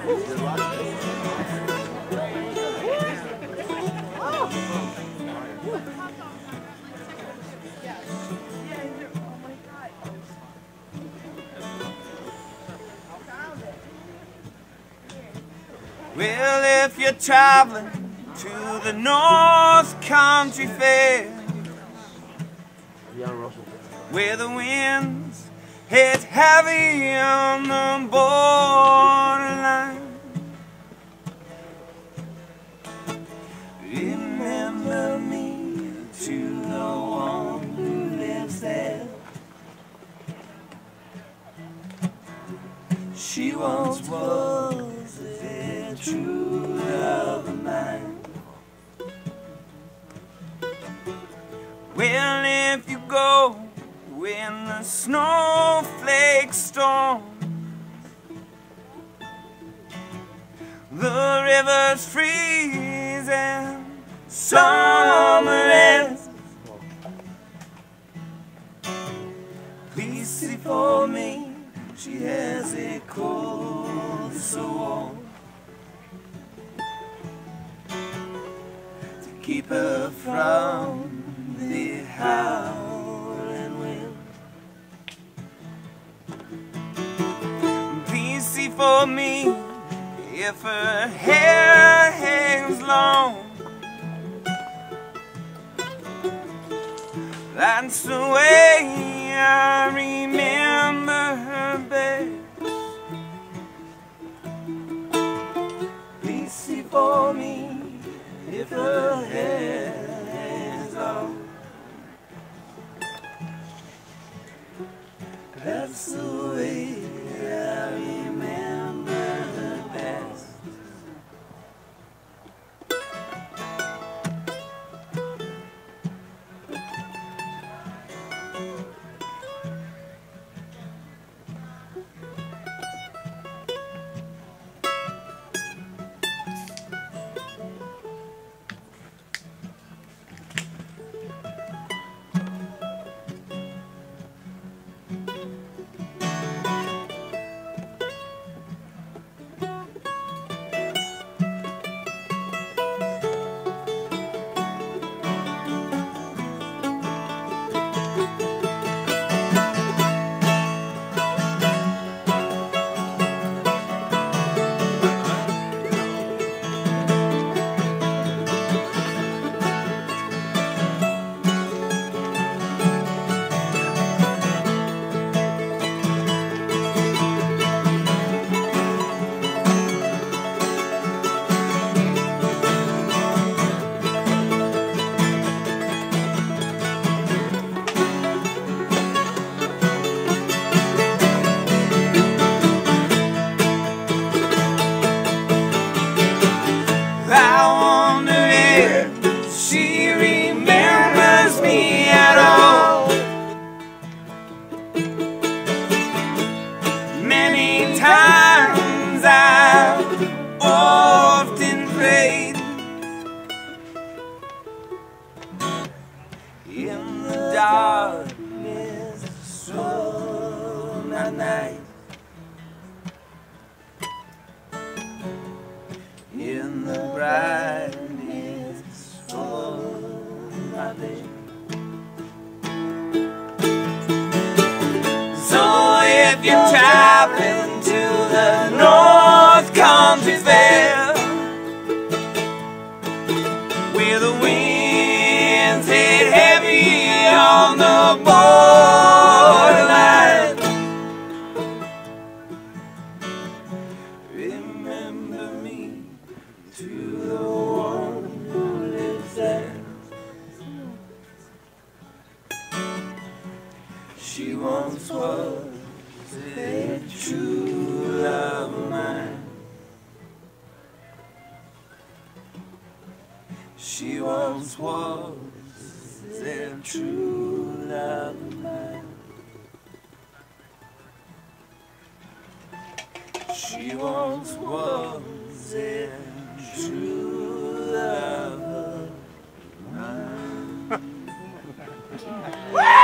Well, if you're traveling to the North Country Fair, where the winds hit heavy on the borderline, remember me to the one who lives there. She once was a true love of mine. Well, if you go when the snowflakes storm, the rivers freeze and summer ends, please see for me, she has a cold so warm to keep her from the howling wind. Please see for me if her hair hangs long. That's the way I remember her best. Please see for me if her hair hangs long. That's the way I remember her best. Times I've often prayed in the darkness of my night, in the brightness of my day. So if you're traveling to the North Country Fair, where the winds hit heavy on the borderline, remember me to the one who lives there. She once was a true love of mine. She once was a true love of mine. She once was a true love of mine.